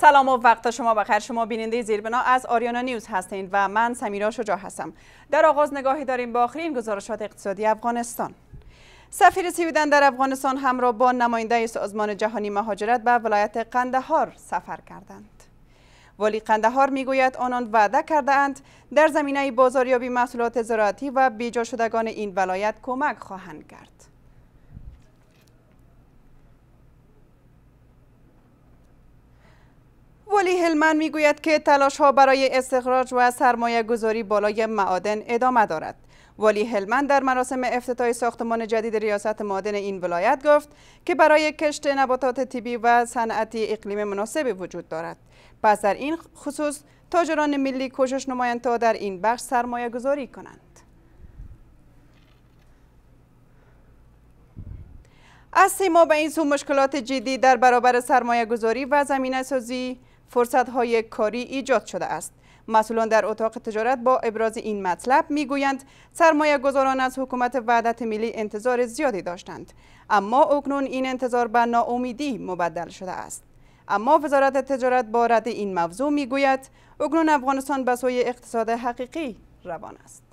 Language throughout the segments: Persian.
سلام و وقت شما بخیر. شما بیننده زیر بنا از آریانا نیوز هستین و من سمیرا شجاع هستم. در آغاز نگاهی داریم به آخرین گزارشات اقتصادی افغانستان. سفیر سویدن در افغانستان همراه با نماینده سازمان جهانی مهاجرت به ولایت قندهار سفر کردند. والی قندهار میگوید آنان وعده کرده اند در زمینه بازاریابی محصولات زراعتی و بیجا شدگان این ولایت کمک خواهند کرد. والی هلمند میگوید که تلاش ها برای استخراج و سرمایه گذاری بالای معادن ادامه دارد. والی هلمند در مراسم افتتاح ساختمان جدید ریاست معادن این ولایت گفت که برای کشت نباتات طبی و صنعتی اقلیم مناسب وجود دارد. پس در این خصوص تاجران ملی کوشش نمایند تا در این بخش سرمایه گذاری کنند. از سیما به این سو مشکلات جدی در برابر سرمایه گذاری و زمینه سازی فرصت های کاری ایجاد شده است. مسئولان در اتاق تجارت با ابراز این مطلب میگویند سرمایه گذاران از حکومت وحدت ملی انتظار زیادی داشتند، اما اکنون این انتظار به ناامیدی مبدل شده است. اما وزارت تجارت با رد این موضوع میگوید اکنون افغانستان به سوی اقتصاد حقیقی روان است.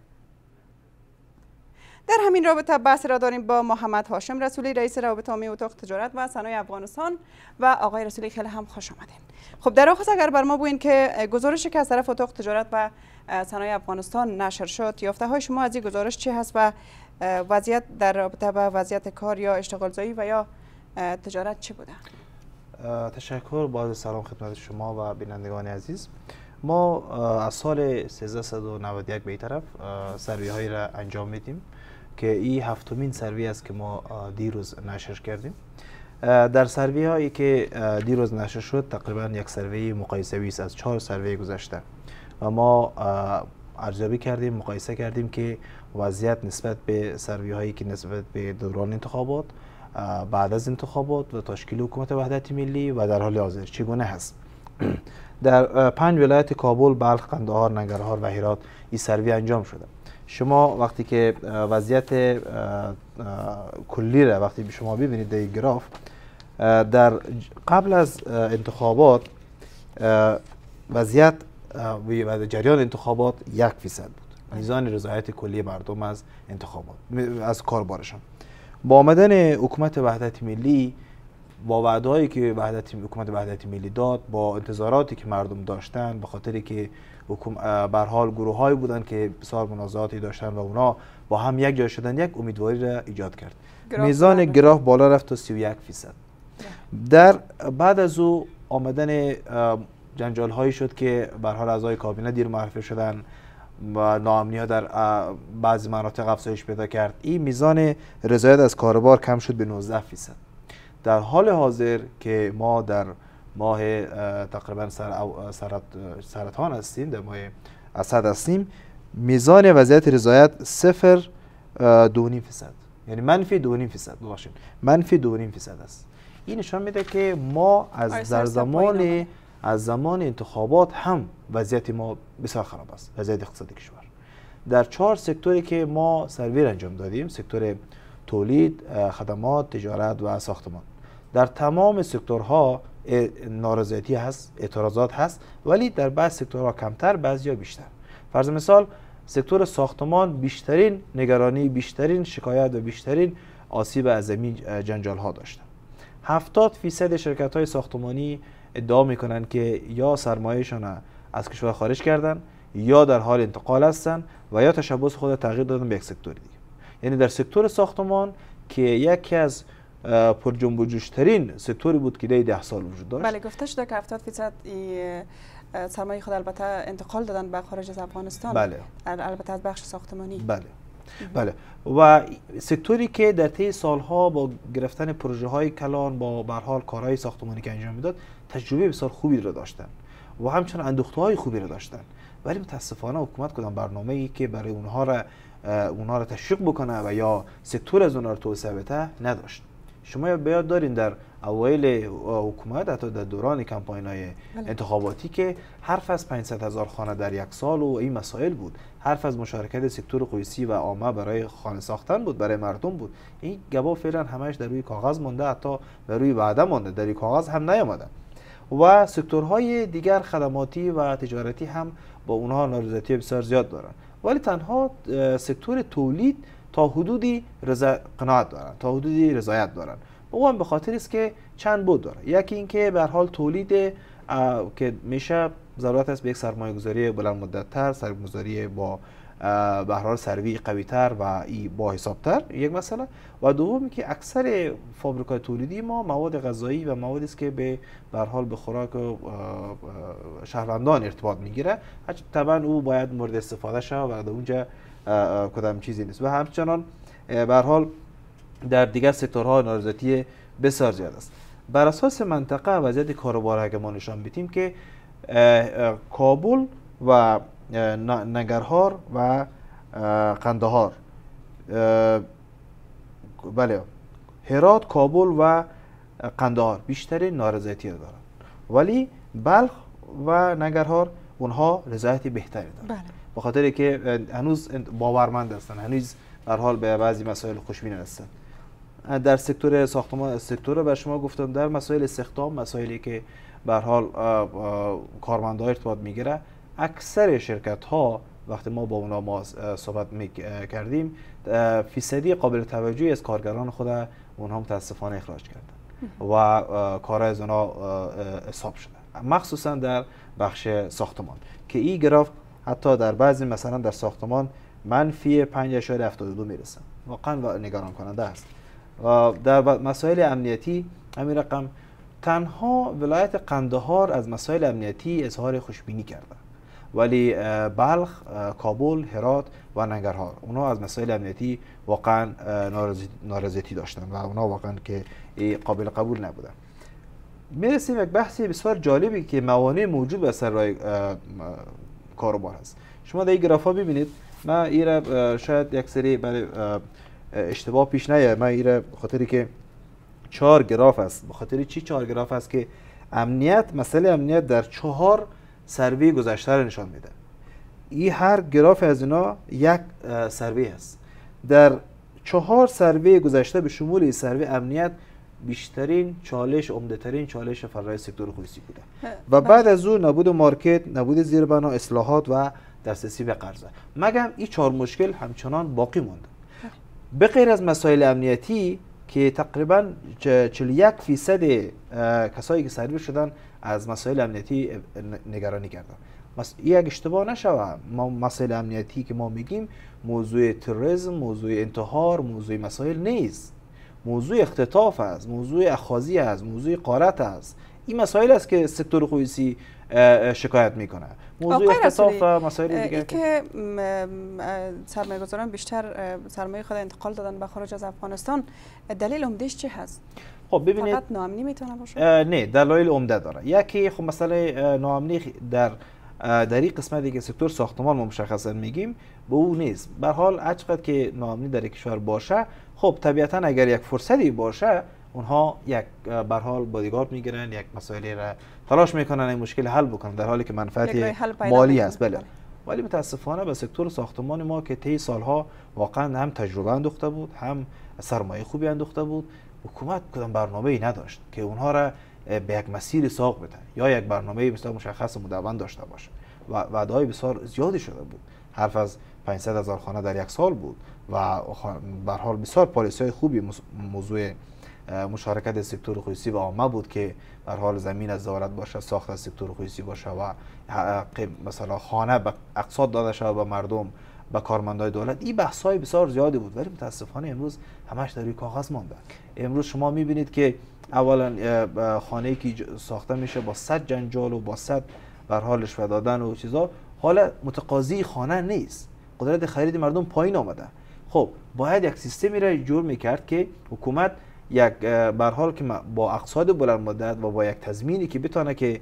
در همین رابطه بحث را داریم با محمد هاشم رسولی، رئیس روابط عامه اتاق تجارت و صنایع افغانستان. و آقای رسولی خیلی هم خوش آمدین. خب در آغاز اگر بر ما بگوین که گزارشی که از طرف اتاق تجارت و صنایع افغانستان نشر شد، یافته های شما از این گزارش چی هست و وضعیت در رابطه با وضعیت کار یا اشتغال زایی و یا تجارت چی بوده؟ تشکر. با سلام خدمت شما و بینندگان عزیز. ما از سال 1391 به این طرف سروی هایی را انجام میدیم که این هفتمین سروی است که ما دیروز نشر کردیم. در سروی هایی که دیروز نشر شد تقریبا یک سروی مقایسوی است از 4 سروی گذشته و ما ارزیابی کردیم، مقایسه کردیم که وضعیت نسبت به سروی هایی که نسبت به دوران انتخابات، بعد از انتخابات و تشکیل حکومت وحدت ملی و در حال حاضر چگونه هست. در 5 ولایت کابل، بلخ، قندهار، ننگرهار و هرات این سروی انجام شده. شما وقتی که وضعیت کلی را وقتی شما ببینید در این گراف، در قبل از انتخابات وضعیت و جریان انتخابات 1% بود، میزان رضایت کلی مردم از انتخابات از کاربارشان. با آمدن حکومت وحدت ملی، با وعده‌هایی که حکومت وحدت ملی داد، با انتظاراتی که مردم داشتن، به خاطری که به هر حال گروه‌هایی بودن که بسیار منازعاتی داشتن و اونا با هم یک جای شدن، یک امیدواری را ایجاد کرد. میزان گراف بالا رفت تا 31%. در بعد از او آمدن جنجال‌هایی شد که به هر حال اعضای کابینه دیر معرفی شدن و ناامنی‌ها در بعضی مناطق افزایش پیدا کرد. این میزان رضایت از کاربار کم شد به 19%. در حال حاضر که ما در ماه تقریبا سرطان هستیم، در ماه اسد هستیم، میزان وضعیت رضایت 0.2%، یعنی منفی 2.5%. ببخشید، منفی 2.5% است. این نشان میده که ما در زمان انتخابات هم وضعیت ما بسیار خراب است، وضعیت اقتصادی کشور. در 4 سکتوری که ما سروی انجام دادیم، سکتور تولید، خدمات، تجارت و ساختمان، در تمام سکتورها نارضایتی هست، اعتراضات هست، ولی در بعض سکتورها کمتر، بعضیا بیشتر. فرض مثال سکتور ساختمان بیشترین نگرانی، بیشترین شکایت و بیشترین آسیب از این جنجال ها داشتن. 70% شرکت های ساختمانی ادعا میکنن که یا سرمایه‌شان از کشور خارج کردن، یا در حال انتقال هستن و یا تشبث خود تغییر دادن به یک سکتور دیگه. یعنی در سکتور ساختمان که یکی از پر جنب و جوش‌ترین سکتوری بود که در 10 سال وجود داشت. بله، گفته شده که 70% سرمایه خود البته انتقال دادن به خارج از افغانستان. بله. البته از بخش ساختمانی. بله. بله. و سکتوری که در طی سالها با گرفتن پروژه های کلان، با به هر حال کارهای ساختمانی که انجام میداد، تجربه بسیار خوبی را داشتن و همچنین اندوخته های خوبی را داشتن، ولی متاسفانه حکومت کدام برنامه‌ای که برای اونها را تشویق بکنه و یا سکتور از اونها را توسعه بده نداشت. شما به یاد دارین در اوایل حکومت، حتی در دوران کمپاین‌های انتخاباتی، که حرف از 500,000 خانه در یک سال و این مسائل بود، حرف از مشارکت سکتور خصوصی و عامه برای خانه ساختن بود، برای مردم بود. این گبا فعلا همش در روی کاغذ مونده، حتی در روی وعده مونده، در روی کاغذ هم نیامده. و سکتورهای دیگر خدماتی و تجارتی هم با اونها نارضایتی بسیار زیاد دارن، ولی تنها سکتور تولید تا حدودی قناعت دارن، تا حدودی رضایت دارن. اون به خاطر است که چند بود داره. یکی اینکه به هر حال تولید که میشه ضرورت است به یک سرمایه گذاری بلند مدت تر، سرمایه گذاری با به هر حال سروی قوی تر و با حساب تر، یک مسئله. و دومی که اکثر فابریکای تولیدی ما مواد غذایی و موادی است که به هر حال به خوراک شهروندان ارتباط میگیره، طبعا او باید مورد استفاده شه و در اونجا کدام چیزی نیست. و همچنان به هر حال در دیگر سکتورها نارضایتی بسیار زیاد است. بر اساس منطقه وضعیت کاروبار اگه ما نشان بدیم که کابل و ننگرهار و قندهار، بله هرات، کابل و قندهار بیشترین نارضایتی دارند، ولی بلخ و ننگرهار اونها رضایت بهتری دارند. به خاطر که هنوز باورمند هستند، هنوز به هر حال به بعضی مسائل خوشبین هستند. در سکتور ساختمان، سکتور بر شما گفتم، در مسائل استخدام، مسائلی که به هر حال کارمندان ارتباط میگیره، اکثر شرکت ها وقتی ما با اونا صحبت کردیم فیصدی قابل توجهی از کارگران خود اونها متاسفانه اخراج کردن و کارهای از اونها حساب شده، مخصوصا در بخش ساختمان که این گراف حتی در بعضی مثلا در ساختمان منفی 5.72 میرسن. واقعا نگران کننده است. در مسائل امنیتی همین رقم تنها ولایت قندهار از مسائل امنیتی اظهار خوشبینی کرده، ولی بلخ، کابل، هرات و ننگرهار اونها از مسائل امنیتی واقعا نارضایتی داشتن و اونها واقعا که قابل قبول نبودن. میرسیم یک بحثی بسیار جالبی که موانع موجود به سر کاروبار هست. شما در این گراف ها ببینید، من ایره شاید یک سری برای اشتباه پیش نیاد، من ایره خاطری که 4 گراف است. به خاطر چی 4 گراف است؟ که امنیت، مسئله امنیت در 4 سروی گذشته رو نشان میده. این هر گراف از اینا یک سروی است. در 4 سروی گذشته به شمول این سروی امنیت بیشترین چالش، عمده‌ترین چالش فرای سکتور خصوصی بوده و بعد از اون نبود مارکت، نبود زیر بنا، اصلاحات و دسترسی به قرضه. مگم این 4 مشکل همچنان باقی مونده. به غیر از مسائل امنیتی که تقریبا 41% کسایی که سربیز شدن از مسائل امنیتی نگرانی کردن. این یک اشتباه نشوه، ما مسائل امنیتی که ما میگیم موضوع تروریسم، موضوع انتحار، موضوع مسائل نیست، موضوع اختطاف است، موضوع اخاذی است، موضوع غارت است. این مسائل است که سکتور خصوصی شکایت میکنه. موضوع اختطاف و مسائل دیگه که سرمایه‌گذاران بیشتر سرمایه خود انتقال دادن به خارج از افغانستان، دلیل عمدهش چه هست؟ خب ببینید، فقط ناامنی میتونه باشه؟ نه، دلایل عمده داره. یکی خب مسئله ناامنی در این قسمتی که سکتور ساختمان ما مشخصا میگیم به او نیست. به هر حال هر چقدر که ناامنی در کشور باشه، خب طبیعتا اگر یک فرصتی باشه اونها یک به هر حال بادیگارد میگیرن، یک مسائلی را تلاش میکنن این مشکل حل بکنن در حالی که منفعت مالی است. بله. ولی متاسفانه به سکتور ساختمان ما که طی سالها واقعا هم تجربه اندوخته بود، هم سرمایه خوبی اندوخته بود، حکومت کدام برنامه‌ای نداشت که اونها را به یک مسیر ساق بده یا یک برنامه بسیار مشخص مدون داشته باشه. و وعده‌های بسیار زیادی شده بود. حرف از 500,000 خانه در یک سال بود و به هر حال بسیار پالیسی‌های خوبی موضوع مشارکت سکتور خصوصی و عامه بود که به هر حال زمین از دولت باشه، ساخت از سکتور خصوصی باشه و مثلا خانه به اقساط داده شود به مردم، به کارمندای دولت. این بحث‌های بسیار زیادی بود، ولی متاسفانه امروز همش در روی کاغذ مانده. امروز شما می‌بینید که اولا خانه‌ای که ساخته میشه با 100 جنجال و با 100 به هر حال رشوه دادن و چیزا، حالا متقاضی خانه نیست، قدرت خرید مردم پایین آمده. خب باید یک سیستمی را جور میکرد که حکومت یک به هر حال که با اقساط بلند مدت و با یک تضمینی که بتونه که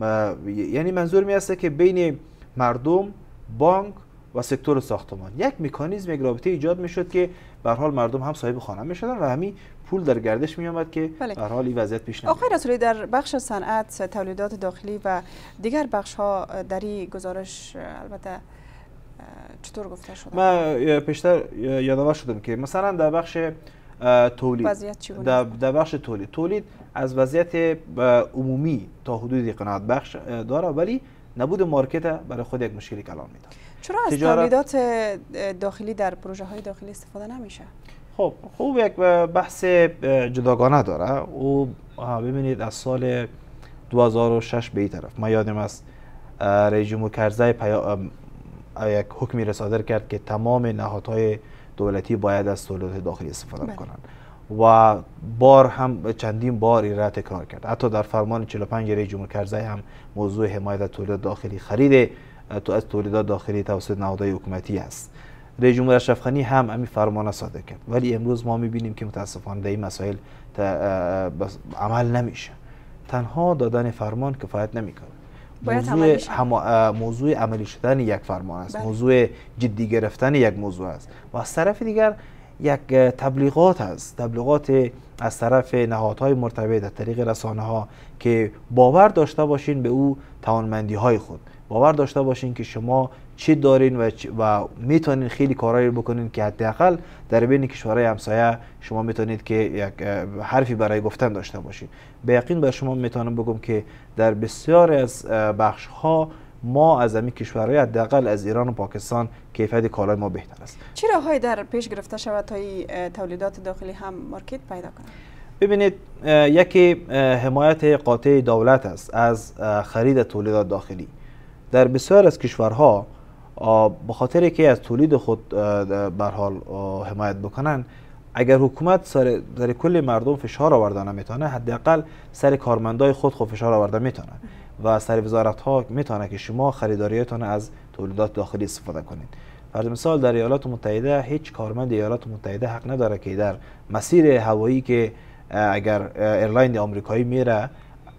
یعنی منظور میاسته که بین مردم، بانک و سکتور ساختمان یک مکانیزم، یک رابطه ایجاد میشد که به هر حال مردم هم صاحب خانه میشدن و همین پول در گردش میآمد که به هر حال این وضعیت پیش نمیاد. آقای رسولی، در بخش صنعت، تولیدات داخلی و دیگر بخش ها در این گزارش البته چطور گفته شده؟ من پیشتر یادآور شدم که مثلا در بخش تولید در بخش تولید از وضعیت عمومی تا حدودی قناعت بخش داره، ولی نبود مارکت برای خود یک مشکلی کلان میده. چرا از تولیدات داخلی در پروژه های داخلی استفاده نمیشه؟ خب یک بحث جداگانه داره. او ببینید از سال 2006 به این طرف ما یادم است رئیس جمهور کرزی یک حکمی را صادر کرد که تمام نهادهای دولتی باید از تولیدات داخلی استفاده کنند و چندین بار این را تکرار کرد. حتی در فرمان 45 رئیس جمهور کرزی هم موضوع حمایت از تولیدات داخلی، خرید از تولیدات داخلی توسط نهادهای حکومتی است. رئیس جمهور اشرف غنی هم همین فرمان صادر کرد، ولی امروز ما می‌بینیم که متاسفانه در این مسائل عمل نمیشه. تنها دادن فرمان کفایت نمیکنه. موضوع عملی شدن یک فرمان است. موضوع جدی گرفتن یک موضوع است و از طرف دیگر یک تبلیغات است، تبلیغات از طرف نهادهای مرتبط از طریق رسانه ها که باور داشته باشین به او توانمندی های خود، باور داشته باشین که شما چی دارین و میتونین خیلی کارایی بکنین که حداقل در بین کشورهای همسایه شما میتونید که یک حرفی برای گفتن داشته باشید. به یقین بر شما میتونم بگم که در بسیاری از بخش ها ما از همین کشورهای حداقل از ایران و پاکستان کیفیت کالای ما بهتر است. چه راههایی در پیش گرفته شود تا تولیدات داخلی هم مارکت پیدا کنند؟ ببینید، یکی حمایت قاطع دولت است از خرید تولیدات داخلی. در بسیار از کشورها به خاطر که از تولید خود به حال حمایت بکنن، اگر حکومت سر کل مردم فشار آورده نمیتونه، حداقل سر کارمندای خود فشار آورده میتونه و سر وزارت ها میتونه که شما خریداریتون از تولیدات داخلی استفاده کنید. فرض مثال در ایالات متحده هیچ کارمند ایالات متحده حق نداره که در مسیر هوایی که اگر ایرلاین آمریکایی میره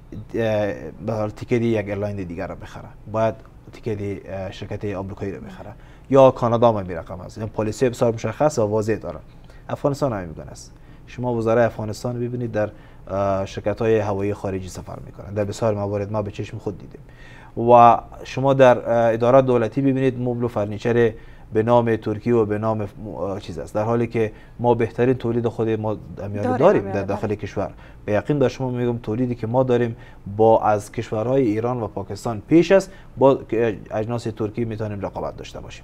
به حال تیکت یک ایرلاین دیگر را بخره، باید تیکت شرکت آمریکایی را بخره. یا کانادا هم رقم است. این پالیسی بسیار مشخص و واضح داره. افغانستان هم میگن است. شما وزرای افغانستان ببینید در شرکت‌های هوایی خارجی سفر میکنن. در بسیار موارد ما به چشم خود دیدیم. و شما در ادارات دولتی ببینید مبل و فرنیچر به نام ترکیه و به نام چیز است، در حالی که ما بهترین تولید خود ما داریم در داخل کشور. به یقین به شما میگم تولیدی که ما داریم با از کشورهای ایران و پاکستان پیش است. با اجناس ترکی میتونیم رقابت داشته باشیم.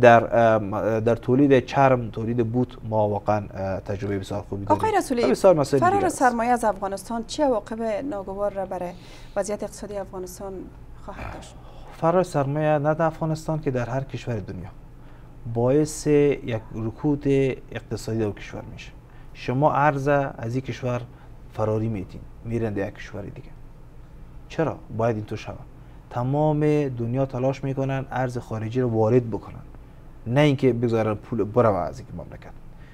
در تولید چرم، تولید بوت ما واقعا تجربه بسیار خوبی داریم. آقای رسولی، فرار سرمایه از افغانستان چه عواقب ناگوار را برای وضعیت اقتصادی افغانستان خواهد داشت؟ فرار سرمایه نه در افغانستان که در هر کشور دنیا باعث یک رکود اقتصادی در کشور میشه. شما ارز از یک کشور فراری میتین میرن در یک کشور دیگه. چرا باید اینطور شود؟ تمام دنیا تلاش میکنن ارز خارجی رو وارد بکنن، نه اینکه بگذارن پول بره از یک مملکت.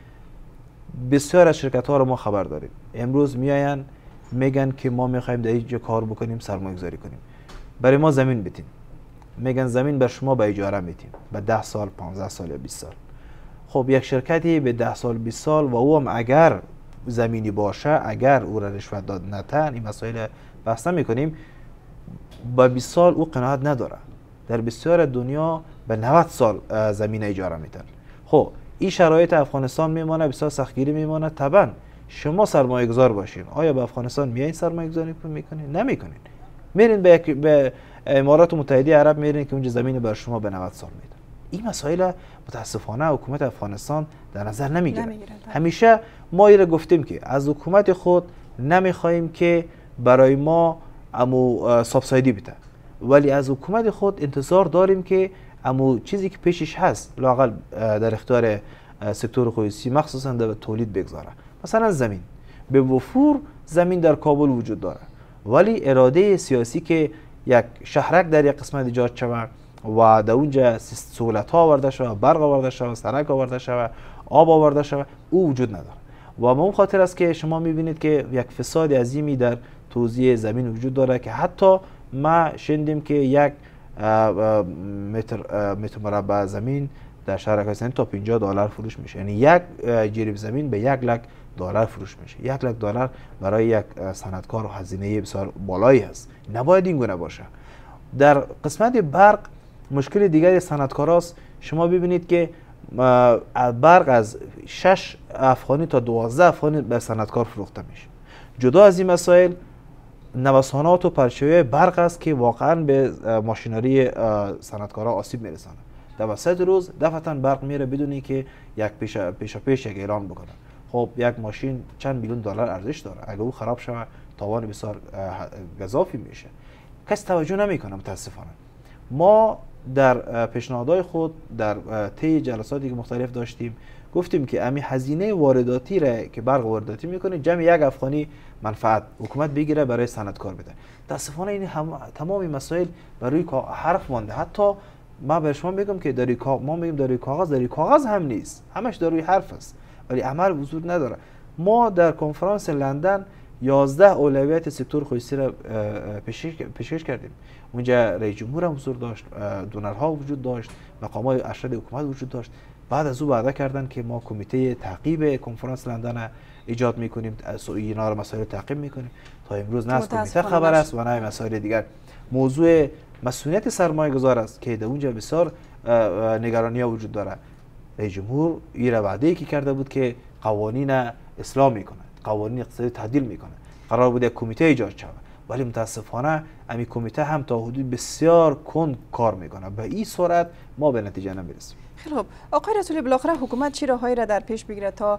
بسیار از شرکت ها رو ما خبر داریم امروز میاین میگن که ما میخوایم در اینجا کار بکنیم، سرمایه گذاری کنیم، برای ما زمین بدین. میگن زمین بر شما به اجاره میدیم به 10 سال، 15 سال یا 20 سال. خب یک شرکتی به 10 سال 20 سال و او هم اگر زمینی باشه، اگر او را رشوت داد نتن، این مسائل بحث نمی‌کنیم، با 20 سال او قناعت نداره. در بسیار دنیا به 90 سال زمین اجاره میدن. خب این شرایط افغانستان میمونه، بسیار سختگیری میمونه. طبعا شما سرمایه گذار باشین، آیا به افغانستان میایین سرمایه گذاری میکنین؟ نمیکنین. میرین به امارات متحده عرب میرین که اونجا زمین بر شما به 90 سال میدن. این مسائل متاسفانه حکومت افغانستان در نظر نمیگیره. همیشه ما ایره گفتیم که از حکومت خود نمیخوایم که برای ما سابسایدی بده، ولی از حکومت خود انتظار داریم که چیزی که پیشش هست لااقل در اختیار سکتور خصوصی مخصوصا در تولید بگذاره. مثلا زمین به وفور زمین در کابل وجود داره، ولی اراده سیاسی که یک شهرک در یک قسمت ایجاد شود و در اونجا سهولت ها آورده شود، برق آورده شود، سرک آورده شود، آب آورده شود، او وجود نداره. و به اون خاطر است که شما میبینید که یک فساد عظیمی در توزیع زمین وجود داره که حتی ما شنیدیم که یک متر مربع زمین در شهر کاسن تا $50 فروش میشه. یعنی یک جریب زمین به $1,00,000 فروش میشه. $1,00,000 برای یک صنعتکار هزینه بسیار بالایی است. نباید این گونه باشه. در قسمت برق مشکل دیگری صنعتکاراست. شما ببینید که برق از 6 افغانی تا 12 افغانی به صنعتکار فروخته میشه. جدا از این مسائل، نوسانات و پرچه‌های برق است که واقعا به ماشینری صنعتکارا آسیب میرسانه. در وسط روز دفعتا برق میره بدونی که یک پیش یک اعلان بکنه. خب یک ماشین چند میلیون دلار ارزش داره، اگه او خراب شود تاوان بسیار گزافی میشه. کسی توجه نمیکنه. متاسفانه ما در پیشنهادهای خود در طی جلساتی که مختلف داشتیم گفتیم که امی هزینه وارداتی را که برق وارداتی میکنه جمع یک افغانی منفعت حکومت بگیره برای صنعتکار بده. متاسفانه این تمام مسائل برای حرف مانده. حتی ما به شما میگم که ما میگیم داروی کاغذ هم نیست، همش داروی حرف است ولی عمل وجود نداره. ما در کنفرانس لندن 11 اولویت سکتور خصوصی را پیشکش کردیم. اونجا رئیس جمهور هم حضور داشت، دونرها وجود داشت، مقامات ارشد حکومت وجود داشت. بعد از او وعده کردن که ما کمیته تعقیب کنفرانس لندن ایجاد میکنیم، اینا رو مسائل تعقیب میکنیم. تا امروز نه از کمیته خبر است و نه مسائل دیگر. موضوع مسئولیت سرمایه گذار است که در اونجا بسیار نگرانی ها وجود داره. رئیس جمهور این وعده که کرده بود که قوانین اصلاح میکنه، قوانین اقتصادی تعدیل میکنه، قرار بود یک کمیته ایجاد شود، ولی متاسفانه همین کمیته هم تا حدود بسیار کند کار میکنه. به این صورت ما به نتیجه نمیرسیم. خیلی خوب آقای رسولی، بالاخره حکومت چه راههایی را در پیش بگیره تا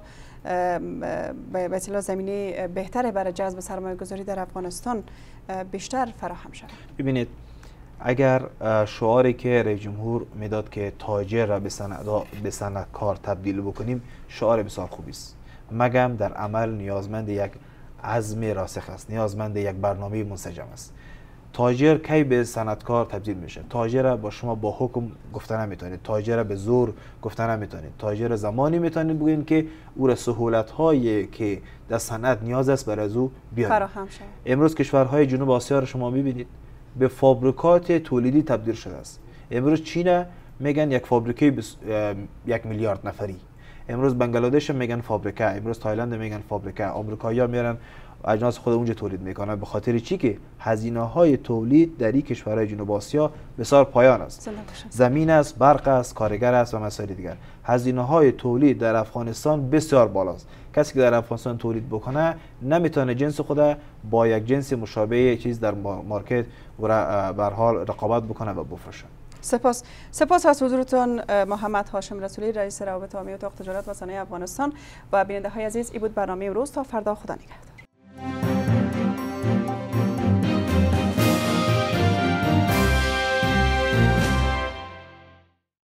به اصطلاح زمینه بهتر برای جذب سرمایه گذاری در افغانستان بیشتر فراهم شود؟ ببینید، اگر شعاری که رئیس جمهور میداد که تاجر را به صنعتکار تبدیل بکنیم شعار بسیار خوبی است، مگم در عمل نیازمند یک عزم راسخ است، نیازمند یک برنامه منسجم است. تاجر کی به صنعتکار تبدیل میشه؟ تاجر با شما با حکم گفته نمیتونید، تاجر به زور گفته نمیتونید. تاجر زمانی میتونید بگویید که او را سهولت هایی که در صنعت نیاز است برای از او بیارید. امروز کشورهای جنوب آسیا را شما میبینید به فابریکات تولیدی تبدیل شده است. امروز چین میگن یک فابریکه 1 میلیارد نفری، امروز بنگلادش میگن فابریکه، امروز تایلند میگن فابریکه، آمریکایی‌ها میرن اجناس خود اونجا تولید میکنن. به خاطر چی؟ که هزینه های تولید در این کشورهای جنوب آسیا بسیار پایان است. زمین است، برق است، کارگر است و مسائل دیگر. هزینه های تولید در افغانستان بسیار بالاست. کسی که در افغانستان تولید بکنه نمیتونه جنس خود با یک جنس مشابه چیز در مارکت و به هر حال رقابت بکنه و بفروشه. سپاس از حضورتان محمد هاشم رسولی، رئیس روابط عامه اتاق تجارت و صنایع افغانستان. و بیننده های عزیز، این بود برنامه امروز. تا فردا، خدا نگهدار.